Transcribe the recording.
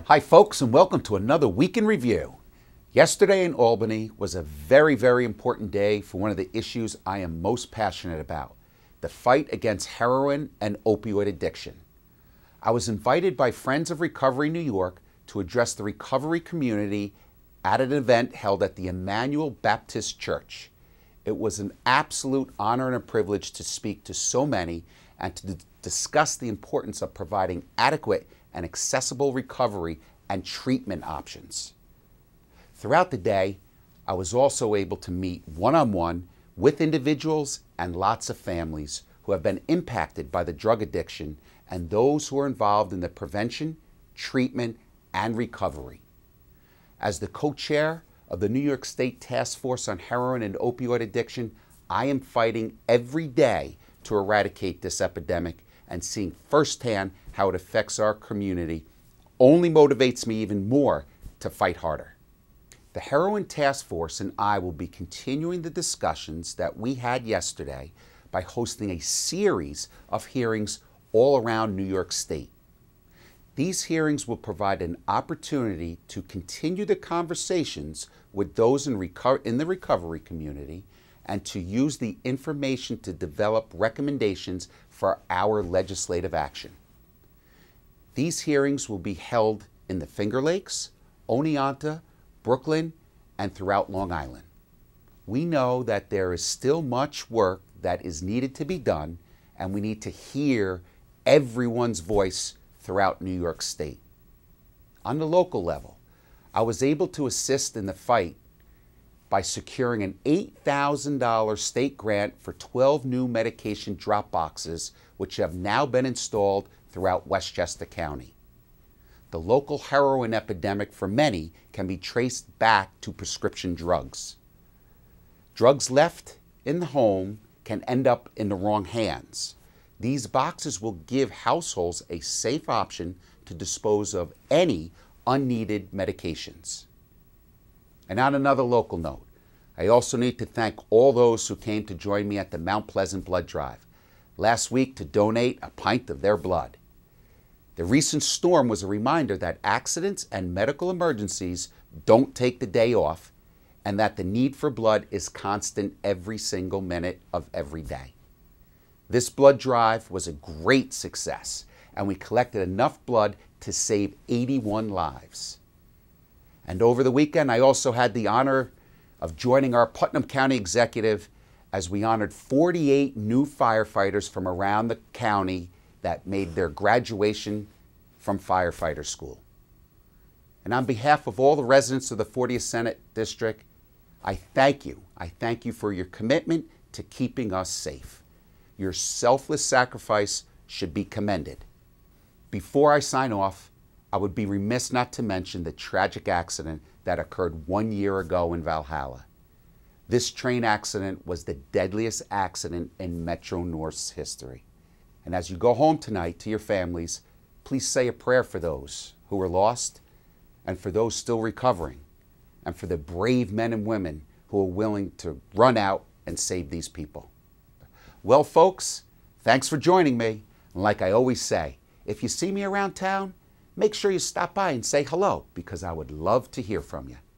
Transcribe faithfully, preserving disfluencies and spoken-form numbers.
Hi folks, and welcome to another week in review. Yesterday in Albany was a very, very important day for one of the issues I am most passionate about, the fight against heroin and opioid addiction. I was invited by Friends of Recovery New York to address the recovery community at an event held at the Emmanuel Baptist Church. It was an absolute honor and a privilege to speak to so many and to discuss the importance of providing adequate and accessible recovery and treatment options. Throughout the day, I was also able to meet one-on-one with individuals and lots of families who have been impacted by the drug addiction and those who are involved in the prevention, treatment, and recovery. As the co-chair of the New York State Task Force on Heroin and Opioid Addiction, I am fighting every day to eradicate this epidemic, and seeing firsthand how it affects our community only motivates me even more to fight harder. The Heroin Task Force and I will be continuing the discussions that we had yesterday by hosting a series of hearings all around New York State. These hearings will provide an opportunity to continue the conversations with those in, reco- in the recovery community and to use the information to develop recommendations for our legislative action. These hearings will be held in the Finger Lakes, Oneonta, Brooklyn, and throughout Long Island. We know that there is still much work that is needed to be done, and we need to hear everyone's voice throughout New York State. On the local level, I was able to assist in the fight by securing an eight thousand dollars state grant for twelve new medication drop boxes, which have now been installed throughout Westchester County. The local heroin epidemic for many can be traced back to prescription drugs. Drugs left in the home can end up in the wrong hands. These boxes will give households a safe option to dispose of any unneeded medications. And on another local note, I also need to thank all those who came to join me at the Mount Pleasant Blood Drive last week to donate a pint of their blood. The recent storm was a reminder that accidents and medical emergencies don't take the day off, and that the need for blood is constant every single minute of every day. This blood drive was a great success, and we collected enough blood to save eighty-one lives. And over the weekend, I also had the honor of joining our Putnam County executive as we honored forty-eight new firefighters from around the county that made their graduation from firefighter school. And on behalf of all the residents of the fortieth Senate District, I thank you. I thank you for your commitment to keeping us safe. Your selfless sacrifice should be commended. Before I sign off, I would be remiss not to mention the tragic accident that occurred one year ago in Valhalla. This train accident was the deadliest accident in Metro North's history. And as you go home tonight to your families, please say a prayer for those who were lost and for those still recovering and for the brave men and women who are willing to run out and save these people. Well, folks, thanks for joining me. And like I always say, if you see me around town, make sure you stop by and say hello, because I would love to hear from you.